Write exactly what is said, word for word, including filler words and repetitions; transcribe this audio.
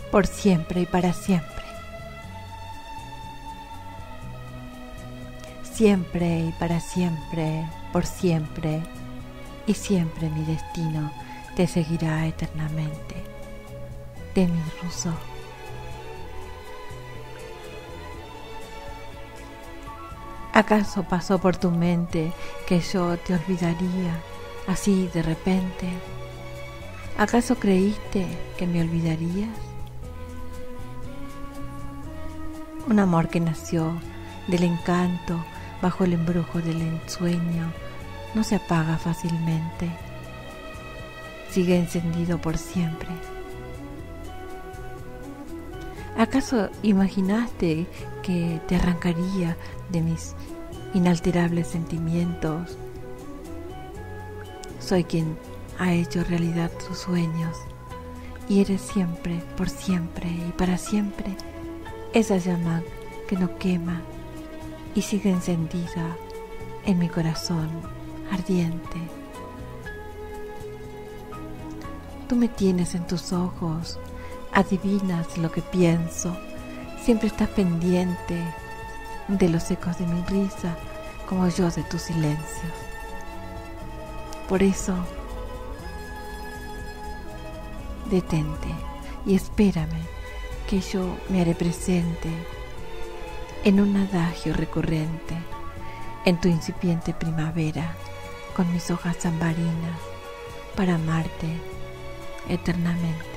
por siempre y para siempre. Siempre y para siempre, por siempre y siempre mi destino te seguirá eternamente. Demis Rousseau. ¿Acaso pasó por tu mente que yo te olvidaría así de repente? ¿Acaso creíste que me olvidarías? Un amor que nació del encanto bajo el embrujo del ensueño no se apaga fácilmente. Sigue encendido por siempre. ¿Acaso imaginaste que te arrancaría de mis inalterables sentimientos? Soy quien ha hecho realidad tus sueños y eres siempre, por siempre y para siempre esa llama que no quema y sigue encendida en mi corazón ardiente. Tú me tienes en tus ojos, adivinas lo que pienso, siempre estás pendiente de los ecos de mi risa, como yo de tus silencios. Por eso, detente y espérame, que yo me haré presente en un adagio recurrente, en tu incipiente primavera, con mis hojas ambarinas, para amarte eternamente.